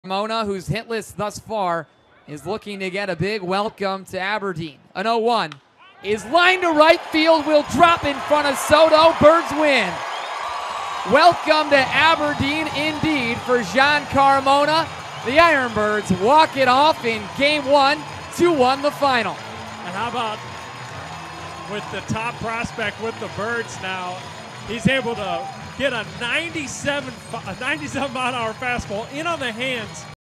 Carmona, who's hitless thus far, is looking to get a big welcome to Aberdeen. An 0-1 is lined to right field, will drop in front of Soto. Birds win. Welcome to Aberdeen indeed for Jean Carmona. The IronBirds walk it off in game one, 2-1 the final. And how about with the top prospect with the Birds now, he's able to get a 97 mile-an-hour fastball in on the hands